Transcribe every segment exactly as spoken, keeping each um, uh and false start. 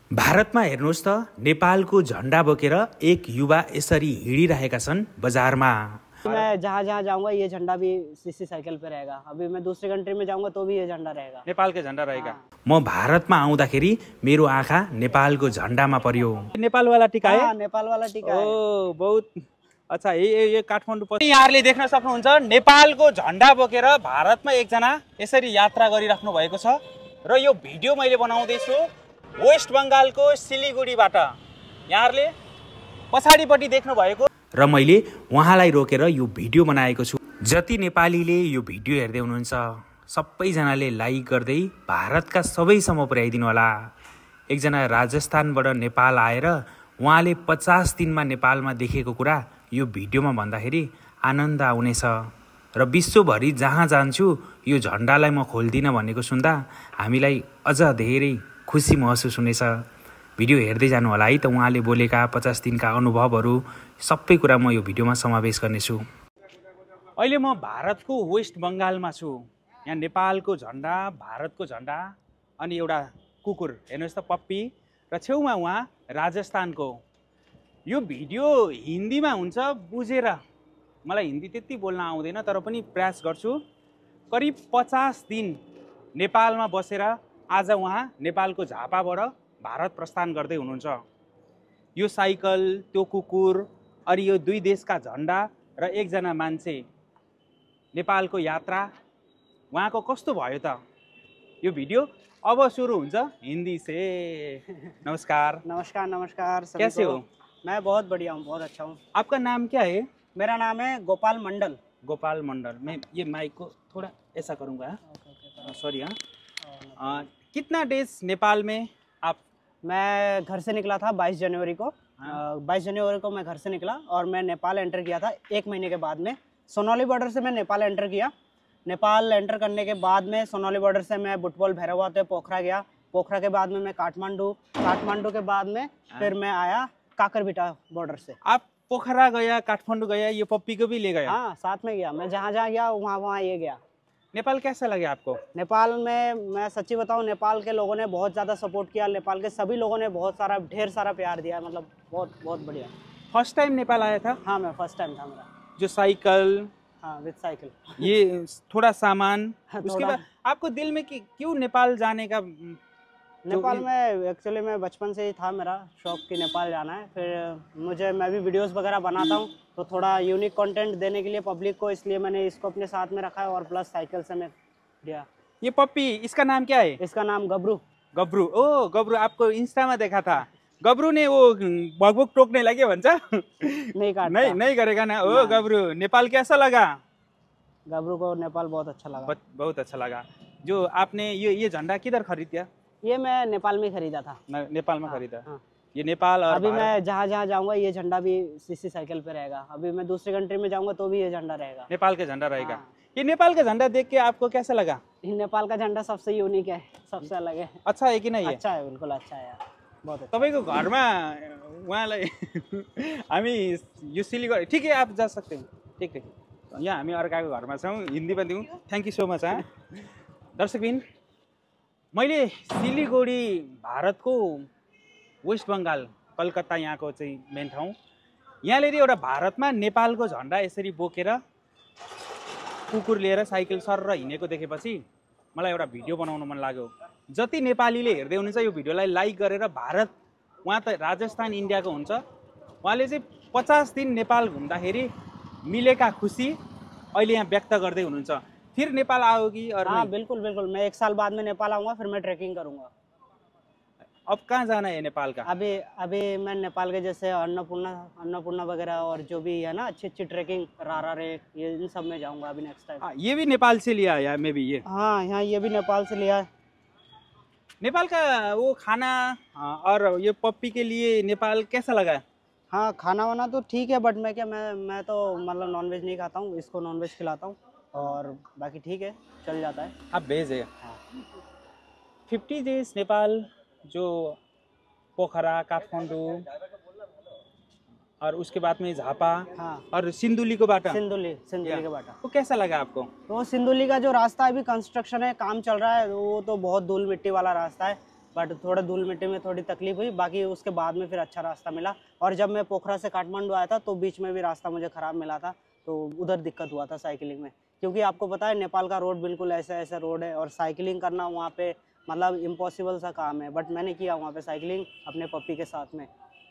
भारतमा हेर्नुहोस् त नेपालको झण्डा बोकेर एक युवा यसरी हिँडिरहेका छन् बजारमा। मैं जहाँ जहाँ जाऊंगा ये झंडा भी सीसी साइकिल पे रहेगा। अभी मैं दूसरी कंट्री में जाऊंगा तो भी ये झंडा रहेगा, नेपाल के झण्डा रहेगा। म भारतमा आउँदाखेरि मेरो आँखा नेपालको झण्डामा पर्यो। नेपाल वाला टिका है? नेपाल वाला टिका है। ओ बहुत अच्छा। ये ये काठमाडौँ यहाँहरूले देख्न सक्नुहुन्छ नेपालको झण्डा बोकेर भारतमा एकजना यसरी यात्रा गरिराख्नु भएको छ र यो भिडियो मैले बनाउँदैछु वेस्ट बंगालको सिलिगुडीबाट। यहाँहरूले पछाडिपट्टि देख्नु भएको र मैले उहाँलाई रोकेर यो भिडियो बनाएको छु। जति नेपालीले यो भिडियो हेर्दै हुनुहुन्छ सबैजनाले लाइक गर्दै भारतका सबैसम्म पुर्याइदिनु होला। एकजना राजस्थानबाट नेपाल आएर उहाँले पचास दिनमा नेपालमा देखेको कुरा यो भिडियोमा भन्दाखेरि आनन्द आउनेछ र विश्वभरि जहाँ जान्छु यो झण्डालाई म खोल्दिनँ भनेको सुन्दा हामीलाई अझ धेरै खुसी महसुस हुनेछ। भिडियो हेर्दै जानु होला है त। उहाँले बोलेका पचास दिनका अनुभवहरू सबै कुरा म यो भिडियोमा समावेश गर्नेछु। अहिले म भारतको वेस्ट बङ्गालमा छु। यहाँ नेपालको झण्डा, भारतको झण्डा अनि एउटा कुकुर हेर्नुहोस् त पप्पी र छेउमा उहाँ राजस्थानको। यो भिडियो हिन्दीमा हुन्छ बुझेर, मलाई हिन्दी त्यति बोल्न आउँदैन तर पनि प्रयास गर्छु। करिब पचास दिन नेपालमा बसेर आज उहाँ नेपालको झापाबाट भारत प्रस्थान गर्दै हुनुहुन्छ। यो साइकल, त्यो कुकुर अनि यो दुई देशका झण्डा र एकजना मान्छे नेपालको यात्रा उहाँको कस्तो भयो त? यो भिडियो अब सुरु हुन्छ हिंदी से। नमस्कार। नमस्कार नमस्कार सभी कैसे को। हो? मैं बहुत बढ़िया हूँ, बहुत अच्छा हूँ। आपका नाम क्या है? मेरा नाम है गोपाल मंडल। गोपाल मंडल। मैं ये माइक को थोड़ा ऐसा करूँगा, सॉरी। हाँ, कितना डेज नेपाल में आप? मैं घर से निकला था बाईस जनवरी को। बाईस जनवरी को मैं घर से निकला और मैं नेपाल एंटर किया था एक महीने के बाद में। सोनौली बॉर्डर से मैं नेपाल एंटर किया। नेपाल एंटर करने के बाद में सोनौली बॉर्डर से मैं बुटबॉल भैरव होते पोखरा गया। पोखरा के बाद में मैं काठमांडू, काठमांडू के बाद में फिर मैं आया काकरबिटा बॉर्डर से। आप पोखरा गया, काठमांडू गया, ये पप्पी को भी ले गया? हाँ, साथ में गया। मैं जहाँ जहाँ गया वहाँ वहाँ ये गया। नेपाल कैसा लगे आपको? नेपाल में मैं सच्ची बताऊँ, नेपाल के लोगों ने बहुत ज़्यादा सपोर्ट किया। नेपाल के सभी लोगों ने बहुत सारा ढेर सारा प्यार दिया। मतलब बहुत बहुत बढ़िया। फर्स्ट टाइम नेपाल आया था? हाँ, मैं फर्स्ट टाइम था मेरा। जो साइकिल, हाँ विद साइकिल, ये थोड़ा सामान, हाँ, उसके थोड़ा। बाद आपको दिल में कि क्यों नेपाल जाने का? नेपाल में एक्चुअली मैं बचपन से ही था मेरा शौक कि नेपाल जाना है। फिर मुझे, मैं भी वीडियोस वगैरह बनाता हूँ तो थोड़ा यूनिक कंटेंट देने के लिए पब्लिक को, इसलिए मैंने इसको अपने साथ में रखा है और प्लस साइकिल से मैं दिया। ये पप्पी, इसका नाम क्या है? इसका नाम गबरू। गबरू। ओ गबरू, आपको इंस्टा में देखा था। गबरू ने वो भगभग टोकने लगे भन्छ? नहीं काटता। नहीं नहीं करेगा ना। ओ गबरू, नेपाल कैसा लगा? गबरू को नेपाल बहुत अच्छा लगा। बहुत, बहुत अच्छा लगा। जो आपने ये ये झंडा किधर खरीदा? ये मैं नेपाल में खरीदा था। न, नेपाल में हाँ, खरीदा। हाँ। ये नेपाल और अभी मैं जहाँ जहाँ जाऊंगा ये झंडा भी सीसी साइकिल पे रहेगा। अभी मैं दूसरी कंट्री में जाऊंगा तो भी ये झंडा रहेगा, नेपाल के झंडा रहेगा। हाँ। ये नेपाल का झंडा देख के आपको कैसा लगा? नेपाल का झंडा सबसे यूनिक है, सबसे अलग है। अच्छा है कि नहीं? अच्छा है, बिल्कुल अच्छा है यार, बहुत अच्छा। तपाईँको घरमा उहाँलाई हामी यो सिलिगुडी, ठिक है आप जा सकते हो, ठिक है। यहाँ हामी अर्काको घरमा छौँ, हिन्दीमा दिउँ। Thank you so much. हाँ दर्शकबिन, मैले सिलिगुडी भारतको वेस्ट बङ्गाल, कलकत्ता यहाँको चाहिँ मेन ठाउँ। यहाँनिर एउटा भारतमा नेपालको झन्डा यसरी बोकेर कुकुर लिएर साइकल सर हिँडेको देखेपछि मलाई एउटा भिडियो बनाउन मन लाग्यो। जति नेपालीले हेर्दै हुनुहुन्छ यो भिडियोलाई लाइक गरेर, भारत, उहाँ त राजस्थान इन्डियाको हुन्छ, उहाँले चाहिँ पचास दिन नेपाल घुम्दाखेरि मिलेका खुसी अहिले यहाँ व्यक्त गर्दै हुनुहुन्छ। फिर नेपाल आओगी? और हाँ बिल्कुल बिल्कुल, मैं एक साल बाद में नेपाल आऊँगा, फिर मैं ट्रैकिंग करूँगा। अब कहाँ जाना है नेपाल का? अभी अभी मैं नेपाल के जैसे अन्नपूर्णा अन्नपूर्णा वगैरह और जो भी है ना अच्छी अच्छी ट्रैकिंग, रारा रेक, ये इन सब में जाऊँगा अभी नेक्स्ट टाइम। हाँ, ये भी नेपाल से लिया है मे बी ये? हाँ, यहाँ ये भी नेपाल से लिया है। नेपाल का वो खाना और ये पप्पी के लिए नेपाल कैसा लगा? हाँ, खाना वाना तो ठीक है, बट मैं क्या मैं मैं तो मतलब नॉनवेज नहीं खाता हूँ, इसको नॉनवेज खिलाता हूँ और बाकी ठीक है, चल जाता है। आप भेज है? हाँ। फिफ्टी डेज नेपाल, जो पोखरा, काठमांडू और उसके बाद में झापा, हाँ। और सिंदुली को बाटा। सिंदुली, सिंदुली का बाटा। वो कैसा लगा आपको? तो सिंदुली का जो रास्ता अभी कंस्ट्रक्शन है, काम चल रहा है, वो तो बहुत धूल मिट्टी वाला रास्ता है। बट थोड़ा धूल मिट्टी में थोड़ी तकलीफ हुई, बाकी उसके बाद में फिर अच्छा रास्ता मिला। और जब मैं पोखरा से काठमांडू आया था तो बीच में भी रास्ता मुझे ख़राब मिला था, तो उधर दिक्कत हुआ था साइकिलिंग में, क्योंकि आपको पता है नेपाल का रोड बिल्कुल ऐसा ऐसा रोड है और साइकिलिंग करना वहाँ पे मतलब इम्पॉसिबल सा काम है। बट मैंने किया वहाँ पे साइकिलिंग अपने पप्पी के साथ में।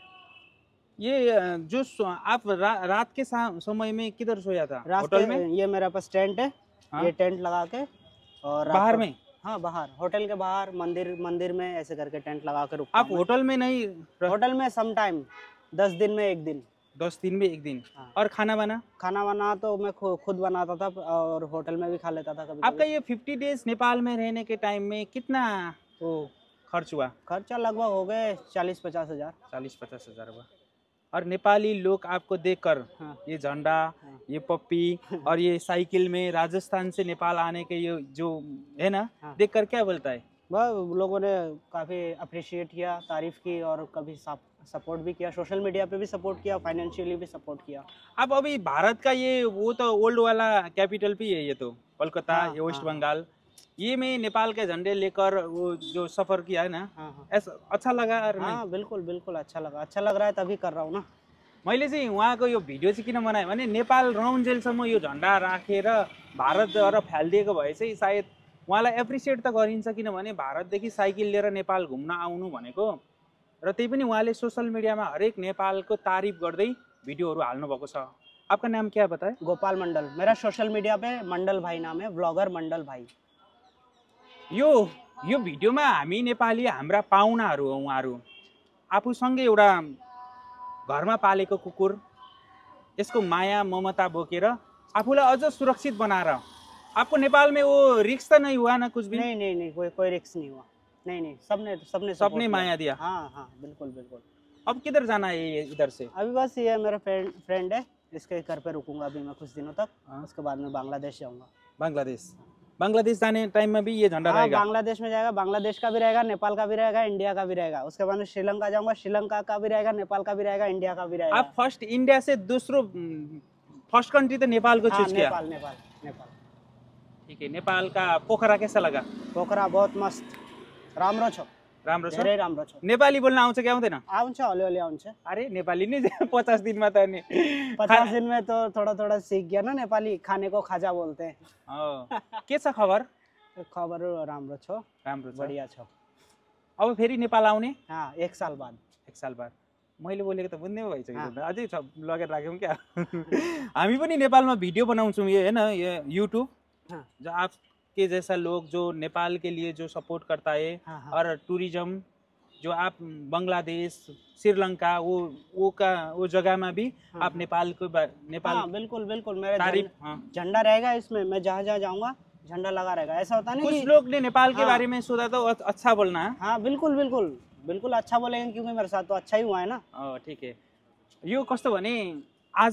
ये अ, जो सो- आप रा, रात के सा- समय में किधर सोया था? रात होटल के में? ये मेरे पास टेंट है, हाँ? ये टेंट लगा के और रात बाहर को- में? हाँ बाहर, होटल के बाहर, मंदिर मंदिर में ऐसे करके टेंट लगा के रुकता आप हूँ मैं। होटल में नहीं रह- होटल में सम टाइम, दस दिन में एक दिन। दस दिन में एक दिन? हाँ। और खाना बना? खाना वाना तो मैं खु, खुद बनाता था और होटल में भी खा लेता था कभी आपका कभी। ये फिफ्टी डेज नेपाल में रहने के टाइम में कितना वो खर्च हुआ? खर्चा लगभग हो गए चालीस पचास हजार। चालीस पचास हजार हुआ। और नेपाली लोग आपको देखकर हाँ। ये झंडा, हाँ। ये पप्पी और ये साइकिल में राजस्थान से नेपाल आने के ये जो है ना, हाँ। देखकर क्या बोलता है? वह लोगों ने काफ़ी अप्रिशिएट किया, तारीफ़ की और कभी सपोर्ट भी किया, सोशल मीडिया पे भी सपोर्ट किया, फाइनेंशियली भी सपोर्ट किया। अब अभी भारत का ये वो तो ओल्ड वाला कैपिटल भी है, ये तो कोलकाता, हाँ, ये वेस्ट हाँ। बंगाल, ये में नेपाल के झंडे लेकर वो जो सफर किया है ना, हाँ हाँ ऐसा अच्छा लगा? और नहीं? हाँ बिल्कुल बिल्कुल अच्छा लगा, अच्छा लग रहा है तभी कर रहा हूँ ना। मैले चाहिँ उहाँको यो भिडियो चाहिँ किन बनाएँ भने नेपाल रहन्जेलसम्म यो झन्डा राखेर भारतद्वारा फ्यालिदिएको भए चाहिँ सायद उहाँलाई एप्रिसिएट त गरिन्छ, किनभने भारतदेखि साइकल लिएर नेपाल घुम्न आउनु भनेको, र त्यही पनि उहाँले सोसल मिडियामा हरेक नेपालको तारिफ गर्दै भिडियोहरू हाल्नुभएको छ। आपका नाम क्या बताए? गोपाल मंडल, मेरा सोशल मीडिया पे मंडल भाई नाम है, ब्लॉगर मंडल भाई। यो यो भिडियोमा हामी नेपाली हाम्रा पाहुनाहरू हो, उहाँहरू आफूसँगै एउटा घरमा पालेको कुकुर, यसको माया ममता बोकेर आफूलाई अझ सुरक्षित बनाएर, आपको नेपाल में वो रिक्स तो नहीं हुआ ना कुछ भी? नहीं नहीं नहीं, कोई कोई रिक्स नहीं हुआ, नहीं नहीं, सबने सबने सबने support माया किया। दिया? हाँ हाँ बिल्कुल बिल्कुल। अब किधर जाना है ये इधर से? अभी बस ये मेरा फ्रेंड फ्रेंड है, इसके घर पे रुकूंगा अभी मैं कुछ दिनों तक, हाँ। उसके बाद में बांग्लादेश जाऊंगा। बांग्लादेश? बांग्लादेश जाने टाइम में भी ये झंडा हाँ रहेगा? बांग्लादेश में जाएगा, बांग्लादेश का भी रहेगा, नेपाल का भी रहेगा, इंडिया का भी रहेगा। उसके बाद में श्रीलंका जाऊंगा, श्रीलंका का भी रहेगा, नेपाल का भी रहेगा, इंडिया का भी रहेगा। आप फर्स्ट इंडिया से दूसरो फर्स्ट कंट्री तो नेपाल को हाँ, चूज किया? नेपाल नेपाल नेपाल। ठीक है। नेपाल का पोखरा कैसा लगा? पोखरा बहुत मस्त, राम्रो छ, राम्रो छ? धेरै राम्रो छ। नेपाली बोल्न आउँछ कि आउँदैन? आउँछ अलिअलि आउँछ। अरे नेपाली नै पचास दिनमा त नि पचास दिन में तो थोड़ा थोड़ा सीख गया ना नेपाली, खाने को खाजा बोलते हैं। हो। के छ खबर? खबर राम्रो छ, राम्रो छ। बढ़िया छ। अब फेरि नेपाल आउने? हाँ एक साल बाद। एक साल बाद। मैले बोलेको त बुझ्नै पो भइसक्यो हाँ। त, अझै छ लगेर राख्यौँ क्या। हामी पनि नेपालमा भिडियो बनाउँछौँ, ये है ना, ये यूट्यूब, हाँ जो आपके जैसा लोग जो नेपाल के लिए जो सपोर्ट करता है, हाँ हाँ। और टूरिज्म जो आप बांग्लादेश, श्रीलंका, वो वो का वो जगह में भी हाँ, आप नेपाल को बा- नेपाल हाँ बिल्कुल बिल्कुल, मेरा तारीफ। झंडा हाँ। झंडा रहेगा इसमें, मैं जहाँ जहाँ जाऊंगा झंडा लगा रहेगा। ऐसा होता नहीं कुछ कि लोग ने नेपाल के हाँ। बारे में सोचा तो अ- अच्छा बोलना है। हाँ बिल्कुल बिल्कुल बिल्कुल अच्छा बोलेंगे, क्योंकि मेरे साथ तो अच्छा ही हुआ है ना। अँ, ठिक है। यो कस्तो भने आज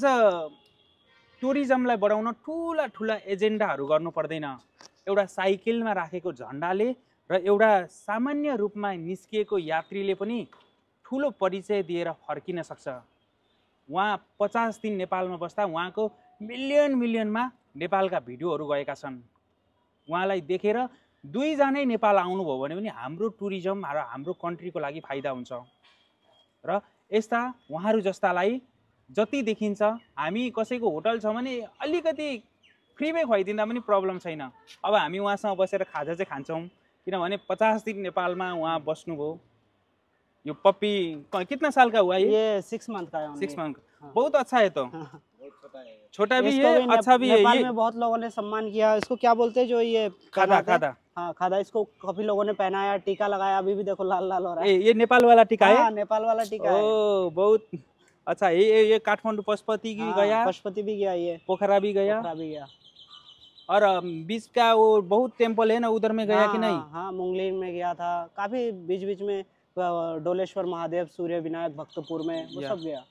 टुरिज्मलाई बढाउन ठुला ठुला एजेन्डाहरू गर्नु पर्दैन। एउटा साइकलमा राखेको झन्डाले र एउटा सामान्य रूपमा निस्किएको यात्रीले पनि ठुलो परिचय दिएर फर्किन सक्छ। उहाँ पचास दिन नेपालमा बस्दा उहाँको मिलियन मिलियनमा नेपालका भिडियोहरू गएका छन्। उहाँलाई देखेर दुईजनै नेपाल आउनुभयो भने पनि हाम्रो टुरिज्म र हाम्रो कन्ट्रीको लागि फाइदा हुन्छ। र यस्ता उहाँहरू जस्तालाई जति देखिन्छ, हामी कसैको होटल छ भने अलिकति फ्रीमै खुवाइदिँदा पनि प्रब्लम छैन। अब हामी उहाँसँग बसेर खाजा चाहिँ खान्छौँ, किनभने पचास दिन नेपालमा उहाँ बस्नुभयो। यो पप्पी कितना साल का हुआ ये? ये सिक्स मंथ का है only। Six month. हाँ। बहुत अच्छा है तो। हाँ। छोटा भी इसको है, भी अच्छा भी है। नेपाल ये में बहुत लोगों ने सम्मान किया। इसको क्या बोलते हैं जो ये खादा पहनाते हैं? खादा हाँ खादा। इसको काफी लोगों ने पहनाया, टीका लगाया, अभी भी देखो लाल लाल हो रहा है। ए, ये नेपाल वाला टीका है? हाँ नेपाल वाला टीका है। ओ बहुत अच्छा। ये ये, ये काठमांडू पशुपति की हाँ, गया, पशुपति भी गया, ये पोखरा भी गया, पोखरा भी गया। और अम, बीच का वो बहुत टेम्पल है ना, उधर में गया हाँ, कि नहीं? हाँ, हाँ मुंगली में गया था, काफी बीच बीच में अ, डोलेश्वर महादेव, सूर्य विनायक, भक्तपुर में वो या। सब गया।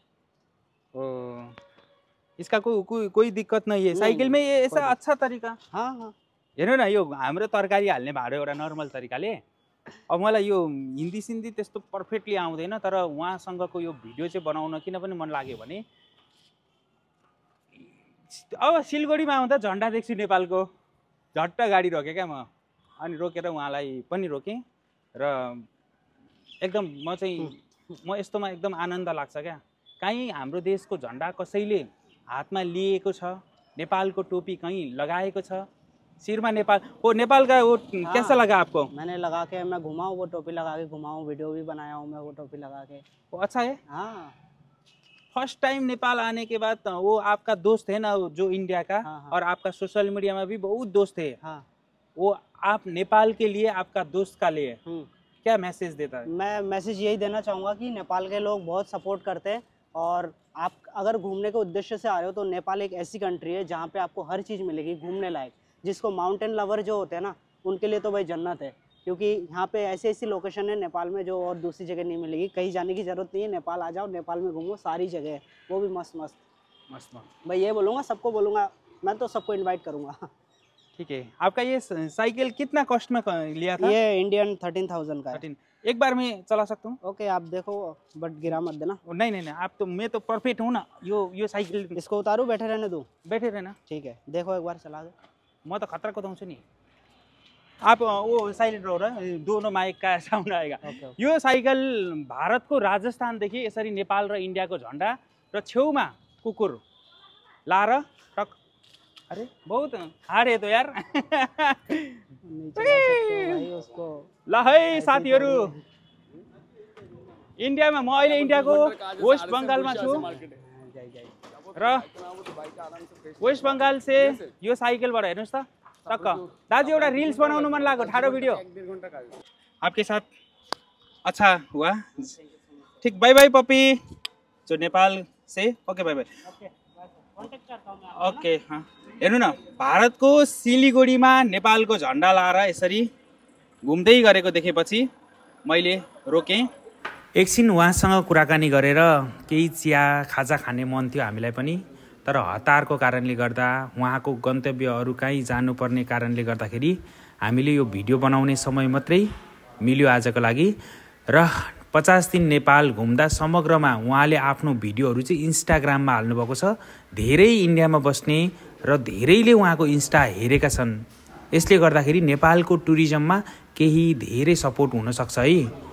ओ, इसका कोई कोई कोई दिक्कत नहीं है नहीं, साइकिल में? ये कोई ऐसा अच्छा तरिका हाँ हाँ हेर्नु न, यो हाम्रो तरकारी हाल्ने भाँडो एउटा नर्मल तरिकाले। अब मलाई यो हिन्दी सिन्दी त्यस्तो पर्फेक्टली आउँदैन, तर उहाँसँगको यो भिडियो चाहिँ बनाउन किन पनि मन लाग्यो भने अब सिलगढीमा आउँदा झन्डा देख्छु नेपालको, झट्ट गाडी रोकेँ क्या म, अनि रोकेर उहाँलाई पनि रोकेँ र एकदम म चाहिँ म यस्तोमा एकदम आनन्द लाग्छ क्या। कहीँ हाम्रो देशको झन्डा कसैले हातमा लिएको छ, नेपालको टोपी कहीं लगाएको छ, सिरमा नेपाल, वो नेपाल का वो हाँ, कैसा लगा आपको? मैंने लगा के मैं घुमा हूँ, वो टोपी लगा के घुमा हूँ, वीडियो भी बनाया हूँ मैं वो टोपी लगा के। वो अच्छा है। हाँ फर्स्ट टाइम नेपाल आने के बाद वो आपका दोस्त है ना जो इंडिया का, हाँ, हाँ। और आपका सोशल मीडिया में भी बहुत दोस्त है, हाँ वो आप नेपाल के लिए, आपका दोस्त का लिए क्या मैसेज देता है? मैं मैसेज यही देना चाहूँगा कि नेपाल के लोग बहुत सपोर्ट करते हैं, और आप अगर घूमने के उद्देश्य से आ रहे हो तो नेपाल एक ऐसी कंट्री है जहाँ पे आपको हर चीज़ मिलेगी घूमने लायक। जिसको माउंटेन लवर जो होते हैं ना, उनके लिए तो भाई जन्नत है, क्योंकि यहाँ पे ऐसी ऐसी लोकेशन है नेपाल में जो और दूसरी जगह नहीं मिलेगी। कहीं जाने की ज़रूरत नहीं है, नेपाल आ जाओ, नेपाल में घूमो, सारी जगह है, वो भी मस्त मस्त मस्त मस्त। भाई ये बोलूँगा, सबको बोलूँगा, मैं तो सबको इन्वाइट करूँगा। ठीक है। आपका ये साइकिल कितना कॉस्ट में लिया था? ये इंडियन थर्टीन थाउजेंड का है। थर्टीन एक बार मैं चला सकता हूँ? ओके आप देखो, बट गिरा मत देना। नहीं नहीं नहीं, आप तो, मैं तो परफेक्ट हूँ ना। यो यो साइकिल इसको उतारूँ, बैठे रहने दूँ? बैठे रहना। ठीक है, देखो एक बार चला के। मैं तो खतरा को बताऊँ नहीं। आप वो साइलेंट रहो र, दोनों माइक का साउन्ड आएगा। okay, okay. यो साइकल भारतको राजस्थानदेखि यसरी नेपाल र इन्डियाको झन्डा र छेउमा कुकुर लाएर टक। अरे बहुत हार्ड है तो यार। नहीं चला सकते भाई उसको। ल है साथीहरू, इन्डियामा म अहिले इन्डियाको वेस्ट बङ्गालमा छु र वेस्ट बङ्गाल से यो साइकलबाट हेर्नुहोस् त टक्क। दाजु एउटा रिल्स बनाउनु मन लाग्यो, ठाडो भिडियो आपके साथ अच्छा हुआ। ठीक, बाय बाय पप्पी जो नेपाल से। Okay bye bye. ओके हाँ, हेर्नु न, भारतको सिलिगुडीमा नेपालको झन्डा लाएर यसरी घुम्दै गरेको देखेपछि मैले रोकेँ। एकछिन उहाँसँग कुराकानी गरेर केही चिया खाजा खाने मन थियो हामीलाई पनि, तर हतारको कारणले गर्दा, उहाँको गन्तव्य अरू कहीँ जानुपर्ने कारणले गर्दाखेरि हामीले यो भिडियो बनाउने समय मात्रै मिल्यो आजको लागि। र पचास दिन नेपाल घुम्दा समग्रमा उहाँले आफ्नो भिडियोहरू चाहिँ इन्स्टाग्राममा हाल्नुभएको छ। धेरै इन्डियामा बस्ने र धेरैले उहाँको इन्स्टा हेरेका छन्। यसले गर्दाखेरि नेपालको टुरिज्ममा केही धेरै सपोर्ट हुनसक्छ है।